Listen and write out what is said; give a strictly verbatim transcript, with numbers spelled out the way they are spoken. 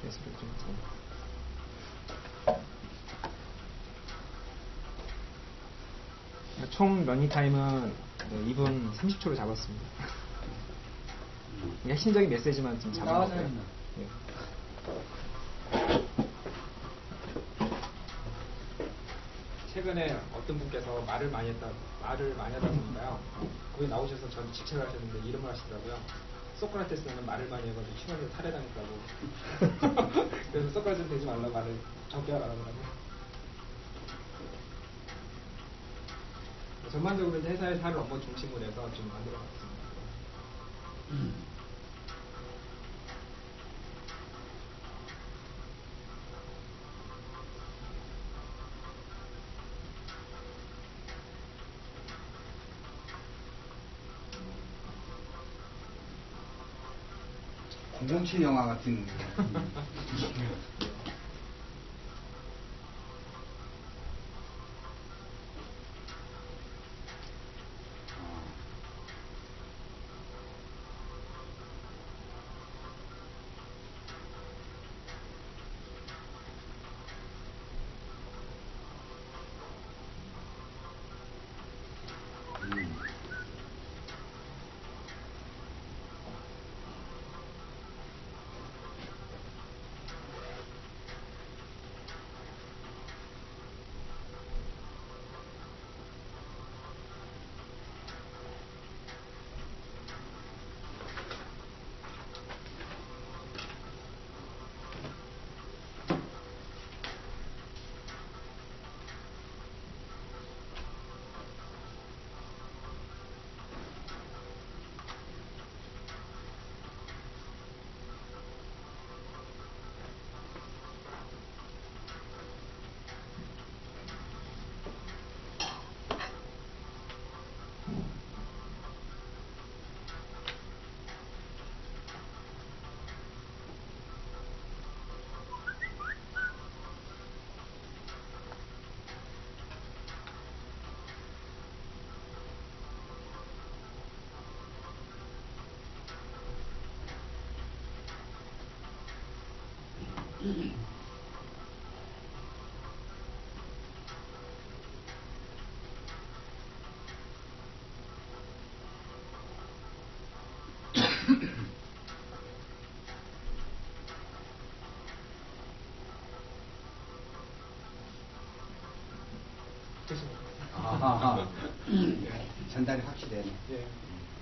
개수를 좀 잡아볼게요. 총 러닝 타임은 이 분 삼십 초로 잡았습니다. 핵심적인 메시지만 좀 잡아볼게요. 네. 최근에 어떤 분께서 말을 많이 했다, 말을 많이 하다 보니까요. 거기 나오셔서 저한테 직책을 하셨는데 이름을 하시더라고요. 소크라테스는 말을 많이 해가지고 시간을 탈해당했다고. 그래서 소크라테스 되지 말라고 말을 적게 하라고 하더라고요. 전반적으로 회사의 사를 업무 중심으로 해서 좀 만들어봤습니다. 음. 공공칠 영화 같은 아하, 전달이 확실해요. 예.